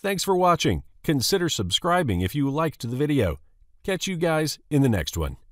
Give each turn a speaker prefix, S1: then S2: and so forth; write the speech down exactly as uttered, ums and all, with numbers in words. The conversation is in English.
S1: Thanks for watching. Consider subscribing if you liked the video. Catch you guys in the next one.